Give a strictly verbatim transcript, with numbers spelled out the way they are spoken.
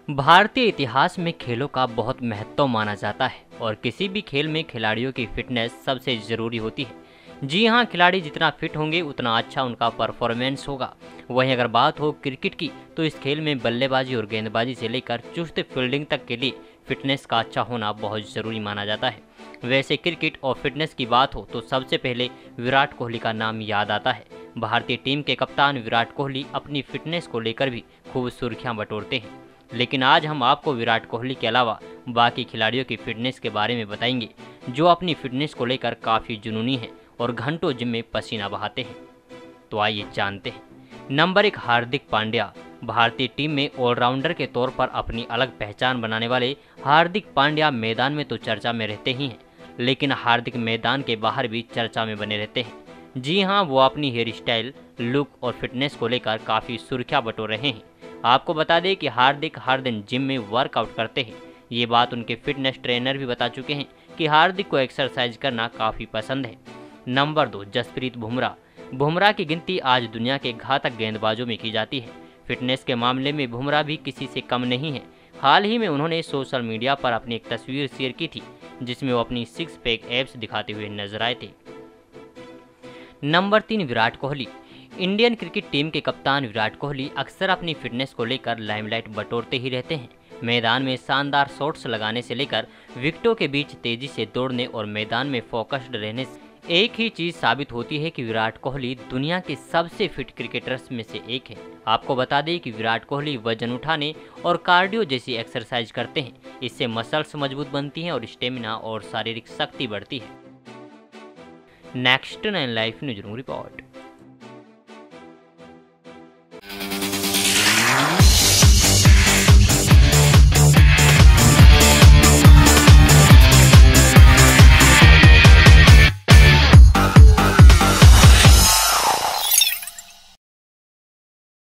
भारतीय इतिहास में खेलों का बहुत महत्व माना जाता है और किसी भी खेल में खिलाड़ियों की फिटनेस सबसे ज़रूरी होती है। जी हाँ, खिलाड़ी जितना फिट होंगे उतना अच्छा उनका परफॉर्मेंस होगा। वहीं अगर बात हो क्रिकेट की, तो इस खेल में बल्लेबाजी और गेंदबाजी से लेकर चुस्त फील्डिंग तक के लिए फिटनेस का अच्छा होना बहुत ज़रूरी माना जाता है। वैसे क्रिकेट और फिटनेस की बात हो तो सबसे पहले विराट कोहली का नाम याद आता है। भारतीय टीम के कप्तान विराट कोहली अपनी फिटनेस को लेकर भी खूब सुर्खियां बटोरते हैं। लेकिन आज हम आपको विराट कोहली के अलावा बाकी खिलाड़ियों की फिटनेस के बारे में बताएंगे, जो अपनी फिटनेस को लेकर काफ़ी जुनूनी हैं और घंटों जिम में पसीना बहाते हैं। तो आइए जानते हैं। नंबर एक, हार्दिक पांड्या। भारतीय टीम में ऑलराउंडर के तौर पर अपनी अलग पहचान बनाने वाले हार्दिक पांड्या मैदान में तो चर्चा में रहते ही हैं, लेकिन हार्दिक मैदान के बाहर भी चर्चा में बने रहते हैं। जी हाँ, वो अपनी हेयर स्टाइल, लुक और फिटनेस को लेकर काफ़ी सुर्खियां बटोर रहे हैं। आपको बता दें कि हार्दिक हर दिन जिम में वर्कआउट करते हैं। ये बात उनके फिटनेस ट्रेनर भी बता चुके हैं कि हार्दिक को एक्सरसाइज करना काफ़ी पसंद है। नंबर दो, जसप्रीत बुमराह। बुमराह की गिनती आज दुनिया के घातक गेंदबाजों में की जाती है। फिटनेस के मामले में बुमराह भी किसी से कम नहीं है। हाल ही में उन्होंने सोशल मीडिया पर अपनी एक तस्वीर शेयर की थी, जिसमें वो अपनी सिक्स पैक एब्स दिखाते हुए नजर आए थे। नंबर तीन, Virat Kohli. Indian cricket team के कप्तान विराट कोहली अक्सर अपनी फिटनेस को लेकर लाइमलाइट बटोरते ही रहते हैं। मैदान में शानदार शॉट्स लगाने से लेकर विकेटों के बीच तेजी से दौड़ने और मैदान में फोकस्ड रहने से एक ही चीज साबित होती है कि विराट कोहली दुनिया के सबसे फिट क्रिकेटर्स में से एक है। आपको बता दें कि विराट कोहली वजन उठाने और कार्डियो जैसी एक्सरसाइज करते हैं। इससे मसल्स मजबूत बनती हैं और स्टेमिना और शारीरिक शक्ति बढ़ती है। Next nine life news report.